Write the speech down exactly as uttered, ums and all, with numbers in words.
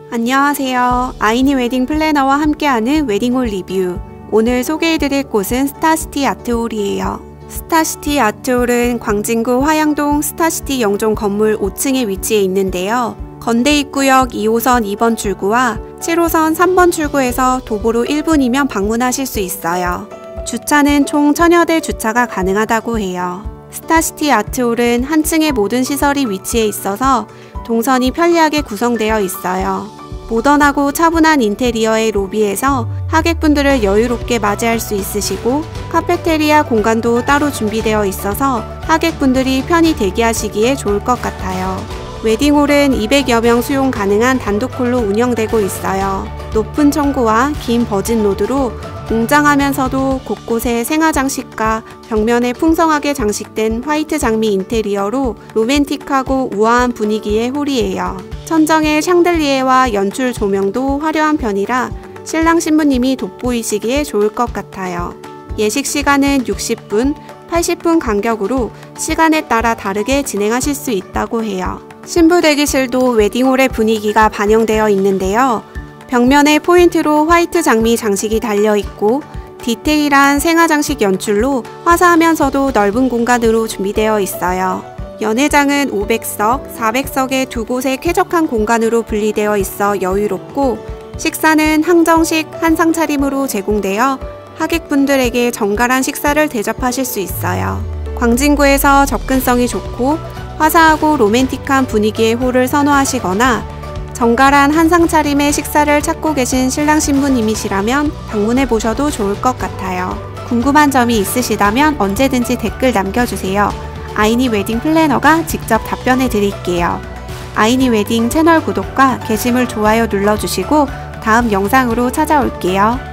안녕하세요. 아이니 웨딩 플래너와 함께하는 웨딩홀 리뷰. 오늘 소개해드릴 곳은 스타시티 아트홀이에요. 스타시티 아트홀은 광진구 화양동 스타시티 영종 건물 오 층에 위치해 있는데요. 건대입구역 이 호선 이 번 출구와 칠 호선 삼 번 출구에서 도보로 일 분이면 방문하실 수 있어요. 주차는 총 천여 대 주차가 가능하다고 해요. 스타시티 아트홀은 한 층에 모든 시설이 위치해 있어서 동선이 편리하게 구성되어 있어요. 모던하고 차분한 인테리어의 로비에서 하객분들을 여유롭게 맞이할 수 있으시고 카페테리아 공간도 따로 준비되어 있어서 하객분들이 편히 대기하시기에 좋을 것 같아요. 웨딩홀은 이백여 명 수용 가능한 단독홀로 운영되고 있어요. 높은 청구와 긴 버진 로드로 웅장하면서도 곳곳에 생화장식과 벽면에 풍성하게 장식된 화이트 장미 인테리어로 로맨틱하고 우아한 분위기의 홀이에요. 천정에 샹들리에와 연출 조명도 화려한 편이라 신랑 신부님이 돋보이시기에 좋을 것 같아요. 예식 시간은 육십 분, 팔십 분 간격으로 시간에 따라 다르게 진행하실 수 있다고 해요. 신부 대기실도 웨딩홀의 분위기가 반영되어 있는데요. 벽면에 포인트로 화이트 장미 장식이 달려있고 디테일한 생화장식 연출로 화사하면서도 넓은 공간으로 준비되어 있어요. 연회장은 오백 석, 사백 석의 두 곳의 쾌적한 공간으로 분리되어 있어 여유롭고 식사는 항정식 한상 차림으로 제공되어 하객분들에게 정갈한 식사를 대접하실 수 있어요. 광진구에서 접근성이 좋고 화사하고 로맨틱한 분위기의 홀을 선호하시거나 정갈한 한상 차림의 식사를 찾고 계신 신랑 신부님이시라면 방문해 보셔도 좋을 것 같아요. 궁금한 점이 있으시다면 언제든지 댓글 남겨주세요. 아이니 웨딩 플래너가 직접 답변해 드릴게요. 아이니 웨딩 채널 구독과 게시물 좋아요 눌러주시고 다음 영상으로 찾아올게요.